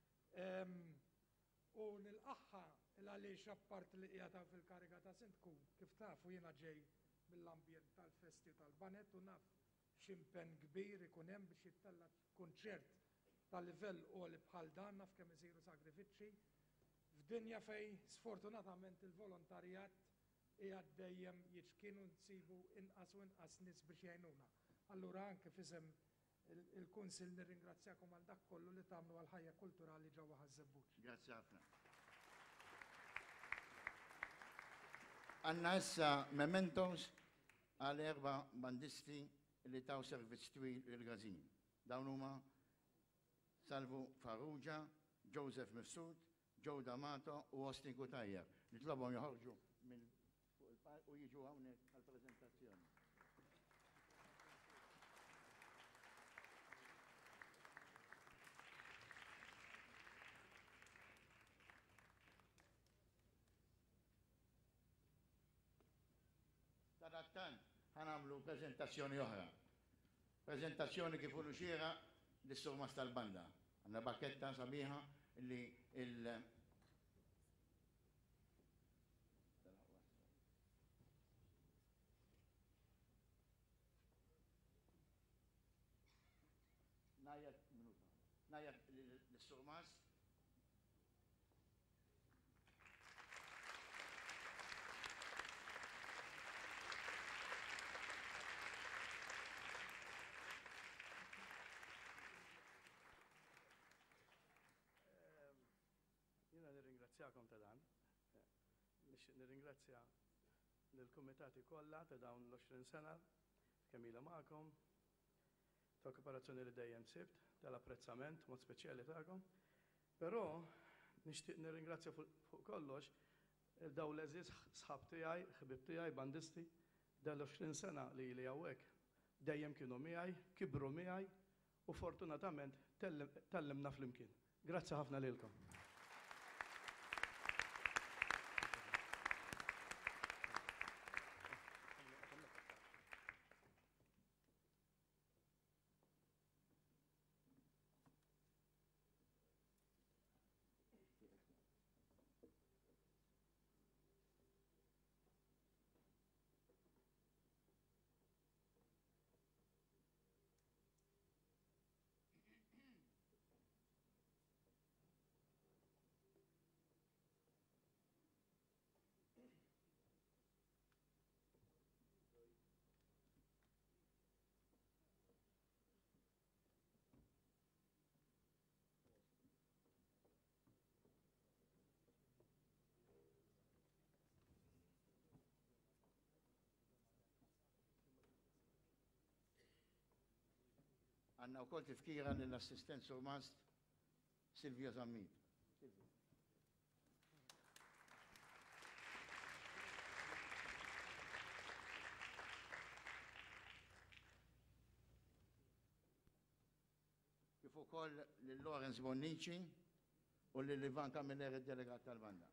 U nilqaħħa il-għaliex appart li qiegħda fil-kariga ta' Sindku, kif tafu jiena ġej mill-ambjent tal-festi tal-banet u naf x'impenn kbir ikun hemm biex jittella kunċert tal-livell għoli bħal dan, naf kemm isiru sagrifiċċji f'dinja fejn sfortunatament il-volontarjat qiegħed dejjem jiġkien u nsibu inqas u inqas nies biex jgħinuna. Allura anke f'isem il-Kunsill nirringrazzjakom għal dak kollu li tagħmlu għal ħajja kulturali ġewwa Ħażebbuġ. Grazzi ħafna. Għandna issa mementos għal erba' bandisti li taw servizz twil il-Gazin. Dawn huma Salvu Farrugia, Joseph Mifsud, Joe D'Amato u Austin Kutajja. Nitlobhom joħorġu minn fuq il-park u jiġu hawnhekk għall-preżentazzjoni. Sadattant ħanamlu preżentazzjoni oħra. Preżentazzjoni kif ulu xiera lis-surmas tal-banda. Għandna bakketta sabiħa li il- Najjat minuta. Najjat lis-surmas. Jiena nirringrazzjakom ta' dan. Nixtieq nirringrazzja lill-kumitati kollha ta' dawn l-għoxrin sena kemm ilha magħkom, ta' kooperazzjoni li dejjem sibt, tal-apprezzament mod speċjali tagħkom. Però nixtieq nirringrazzja fuq kollox daw l-eżiż sħab tiegħi, ħbib tiegħi, bandisti, dal-għoxrin sena li li hawnhekk dejjem kienu miegħi, kibru miegħi u fortunatament tellimna flimkien. Grazzi ħafna lilkom. Għanna u kol tifkira l-assistent surmast Silvio Zammit. Kif ukoll lil Lorenz Bonnici, u lil Ivan Camilleri, delegat tal-banda.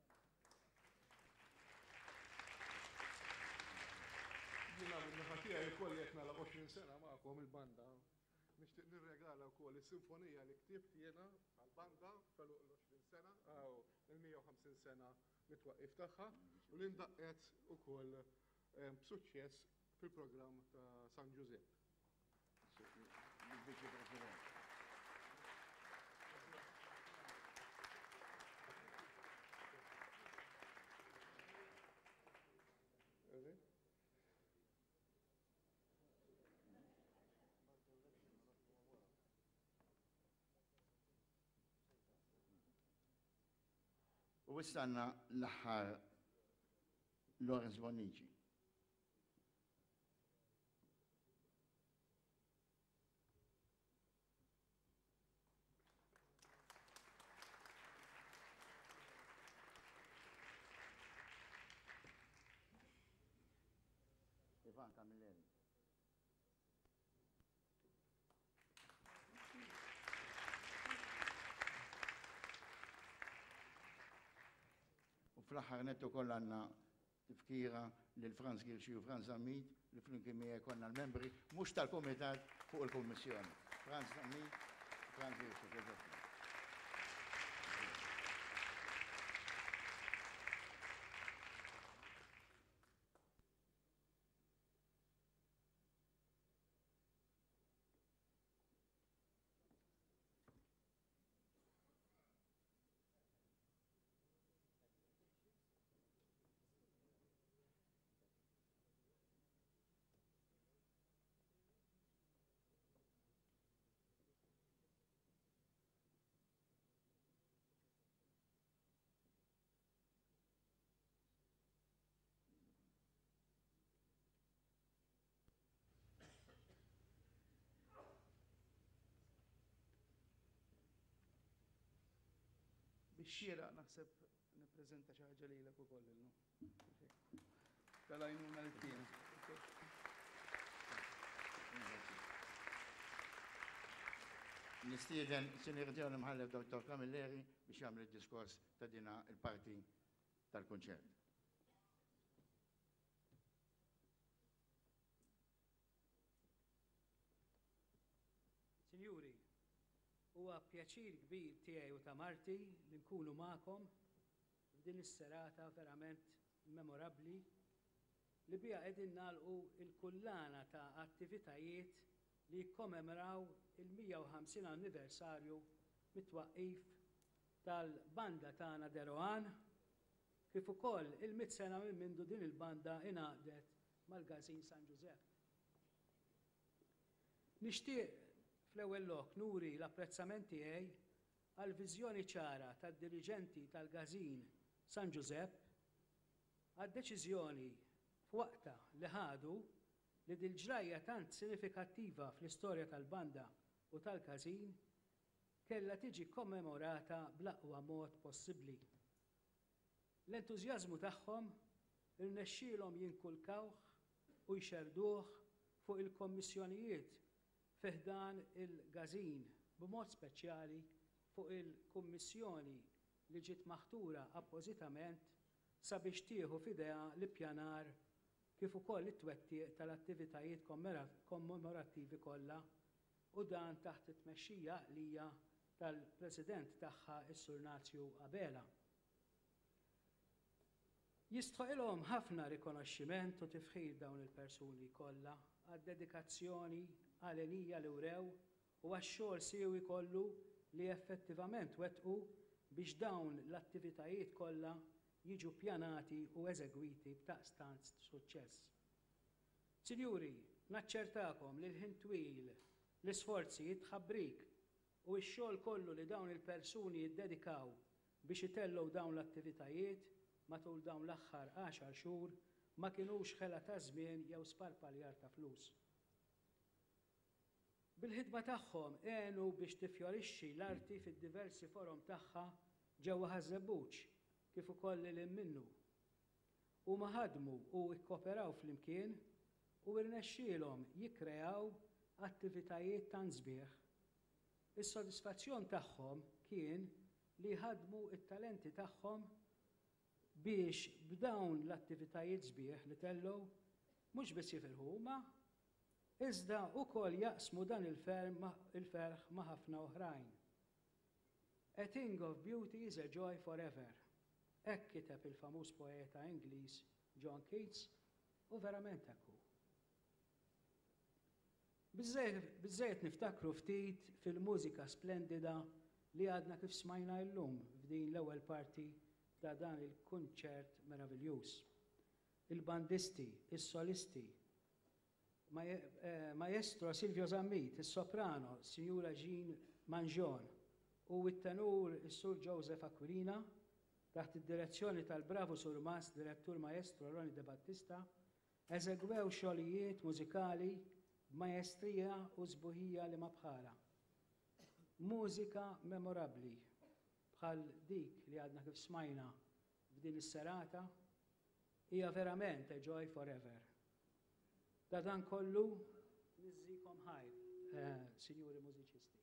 Jina minnaħa tiegħi wkoll jekk nagħlaq għoxrin sena magħkom il-banda. Nixtieq nirregala wkoll is-sinfonija li ktibt jiena għall-banda tal l-għoxrin sena, aw il-mija u ħamsin sena mit-twaqqif tagħha u li ndaqqet ukoll b'suċċess fil-programm ta' San Giuseppe. U istanna l-aħħar Lawrence Bonnici. Ivan Camilleri. Fl-aħħar nettu koll għandna tifkira lil Franz Girxi u Franz Ammid li flimkien miegħi konna l-membri mhux tal-Kumitat fuq il-Kummissjoni. Franz Ammid, Franz Girxi. Bix-xieraq naħseb nippreżenta xi ħaġa lilek ukoll illum. Tal-għajnuna l-kien. Nistieden Sinjor Ġew Imħallef Dottor Camilleri biex jagħmel id-diskors ta' dina il-parti tal-kunċert. Sinjuri, huwa pjaċir kbir tiegħi u ta' Marti li nkunu magħkom f'din is-serata verament memorabbli li biha qegħdin nagħlqu l-kullana ta' attivitajiet li jikkommemoraw il-mija u ħamsin anniversarju mit-twaqqif tal-banda tagħna Deroan, kif ukoll il-mit sena minn mindu din il-banda ingħaqdet mal-Gazin San Giuseppe. Nixtieq fl-ewwel lok nuri l-apprezzament tiegħi għall viżjoni ċara tad-diriġenti tal-Gazin San Giuseppe għad-deċiżjoni f'waqta li ħadu li dil-ġrajja tant sinifikattiva fl-istorja tal-banda u tal-Gazin kellha tiġi kommemorata bl-aqwa mod possibbli. L-entużjażmu tagħhom irnexxielhom jinkulkawh u jxerduh fuq il-kommissjonijiet fih dan il-Gazin b'mod speċjali fuq il-kummissjoni li ġiet maħtura appożitament sabiex tieħu f'idea l-ippjanar kif ukoll it-twettiq tal-attivitajiet kommemorattivi kollha u dan taħt it-tmexxija għaqlija tal-President tagħha is-Sur Nazju Abela. Jistħoqilhom ħafna rikonoxximent u tifħir dawn il-persuni kollha għad-dedikazzjoni għalenija li wrew u għax-xogħol siewi kollu li effettivament wettqu biex dawn l-attivitajiet kollha jiġu ppjanati u eżegwiti b'daqstant suċċess. Sinjuri, naċċertakom li l-ħin twil, l-isforzi tħabbrik u x-xogħol kollu li dawn il-persuni jiddedikaw biex itellgħu dawn l-attivitajiet matul dawn l-aħħar għaxar xhur ma kinux ħela ta' żmien jew sparpaljar ta' flus. Bil-ħidma tagħhom għenu biex tifjorixxi l-arti fid-diversi forom tagħha ġewwa Ħażebbuġ kif ukoll lil minnu. Huma ħadmu u ikkoperaw flimkien u rnexxielhom jikkreaw attivitajiet ta' sbieħ. Is-sodisfazzjon tagħhom kien li jħadmu it-talenti tagħhom biex b'dawn l-attivitajiet sbieħ li tellow mhux biss jifirħu huma, iżda wkoll jaqsmu dan il-ferħ ma' ħafna oħrajn. A thing of beauty is a joy forever. Hekk kiteb il-famuż poeta Ingliż John Keats u verament hekk hu. Biżżejjed niftakru ftit fil-mużika splendida li għadna kif smajna llum f'din l-ewwel parti ta' dan il-kunċert meravigliuż. Il-bandisti, is-solisti, Maestro Silvio Zammit, is-soprano Sinjura Jean Manjon u t-tenur is-Sur Joseph Aquilina taħt id-direzzjoni tal-Bravu Sur Mas, direttur Maestro Roni De Battista, eżegwew xogħlijiet mużikali b'majestrija u sbuħija li ma bħala. Mużika memorabbli bħal dik li għadna kif smajna f'din is-serata hija verament a joy forever. Da dan kollu niżżikom ħaj, eh, sinjuri mużiċisti.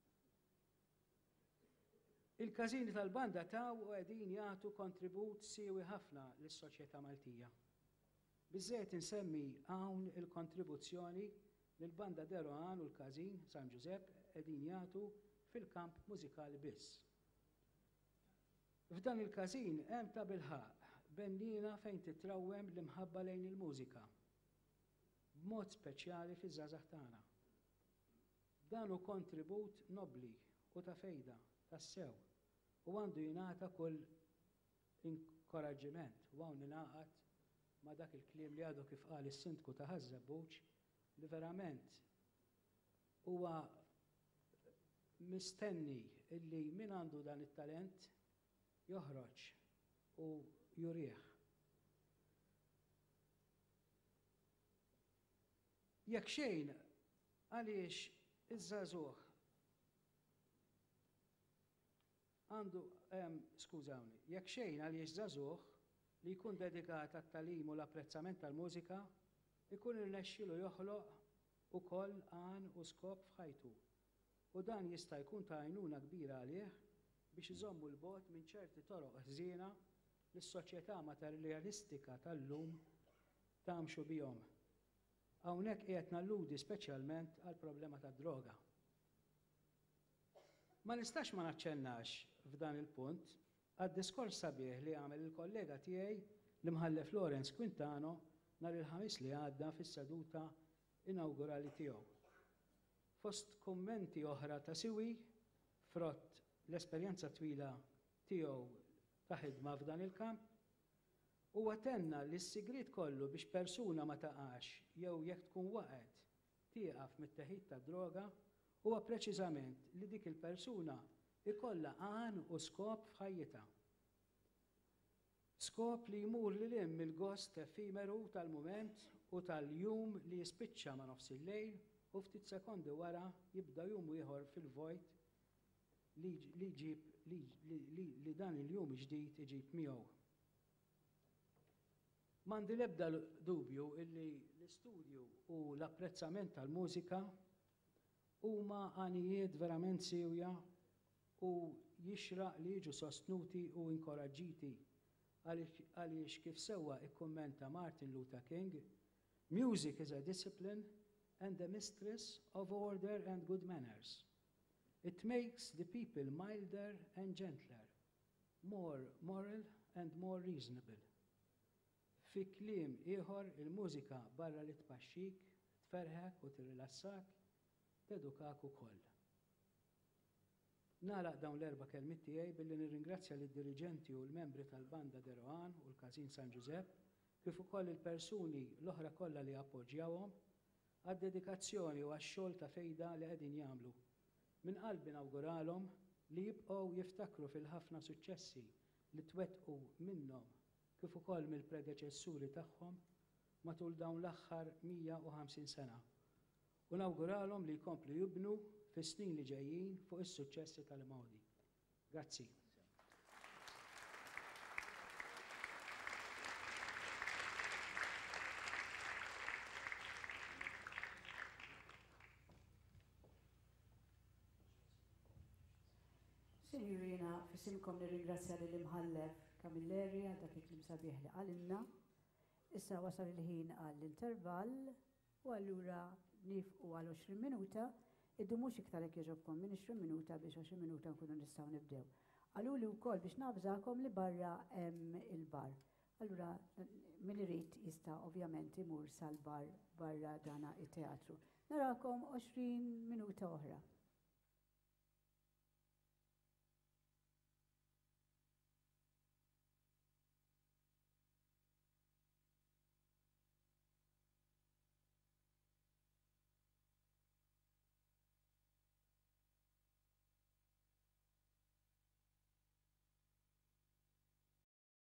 Il-każini tal-banda taw u qegħdin jagħtu kontribut siewi ħafna lis-soċjetà Maltija. Biżżejjed insemmi hawn il-kontribuzzjoni li l-banda Deroan u l-każin San Giuseppe qegħdin jagħtu fil-kamp mużikali biss. F'dan il-każin hemm ta' bilħaq bennina fejn titrawwem l-imħabba lejn il-mużika, b'mod speċjali fiż-żgħażagħ tagħna. Dan hu kontribut nobbli u ta' fejda tas-sew u għandu jingħata kull inkoraġġiment u hawn ingħaqad ma' dak il-kliem li għadu kif qal is-sindku ta' Ħażabbuċ li verament huwa mistenni illi min għandu dan it-talent joħroġ u jurih. Jekk xejn għaliex iż-żagħżugħ għandu skużawni, jekk xejn għaliex żagħżugħ li jkun dedikat għat-tagħlim u l-apprezzament tal-mużika ikun irnexxielu joħloq ukoll għan u skop f'ħajtu. U dan jista' jkun ta' għajnuna kbira għalih biex iżommu l-bogħod minn ċerti toroq ħżiena li s-soċjetà materjalistika tal-lum tamxu bihom. Hawnhekk qiegħed nalludi speċjalment għall-problema tad-droga. Ma nistax ma naċċennax f'dan il-punt għad-diskors sabiħ li għamel il-kollega tiegħi l-imħallef Lawrence Quintano nhar il-ħamis li għadda fis-seduta inawgurali tiegħu. Fost kummenti oħra ta' siwi frott l-esperjenza twila tiegħu ta' ħidma f'dan il-kamp u għatenna li s-sigriet kollu biex persuna ma taqax jew jekk tkun waqgħet tieqaf mit-teħid ta' droga huwa preċiżament li dik il-persuna ikollha għan u skop f'ħajjitha. Skop li jmur lil hemm il-gost effimeru tal-mument u tal-jum li jispiċċa ma' nofs il-lejl u ftit sekondi wara jibda jum ieħor fil-vojt li jġib li dan il-jum ġdid iġib miegħu. M'għandi l-ebda dubju illi l-istudju u l-apprezzament tal-mużika huma għanijiet verament sewja u jixraq li jiġu sostnuti u inkoraġġiti għaliex kif sewwa ikkummenta Martin Luther King, music is a discipline and a mistress of order and good manners. It makes the people milder and gentler, more moral and more reasonable. Fi kliem ieħor il-mużika barra li tpaxxik, tferħek u tirrilassak, tedukak ukoll. Nagħlaq dawn l-erba' kelmiet tiegħi billi nirringrazzja lid-diriġenti u l-membri tal-banda Deroan u l-Każin San Giuseppe kif ukoll il-persuni l-oħra kollha li appoġġjawhom għad-dedikazzjoni u għax-xogħol ta' fejda li qegħdin jagħmlu. Min qalbi nawguralhom li jibqgħu jiftakru fil-ħafna suċċessi li twettqu minnhom kif ukoll mill-predeċessuri tagħhom matul dawn l-aħħar mija u ħamsin sena. U nawguralhom li jkomplu jibnu fis-snin li ġejjin fuq is-suċċessi tal-modi. Grazzi. Sinjurina, fissimkom nirringrazzja lill imħallef Kamilleri għal dak il-klim sabiħ li għalilna. Issa wasal il-ħin għall-intervall u allura nifqu għal għoxrin minuta, iddu mhux iktar jekk jogħġobkom minn għoxrin minuta biex għoxrin minuta nkunu nistgħu nibdew. Għaluli wkoll biex nabżakom li barra hemm il-bar. Allura min irid jista' ovvjament imur sal-bar barra dana it-teatru. Narakom għoxrin minuta oħra.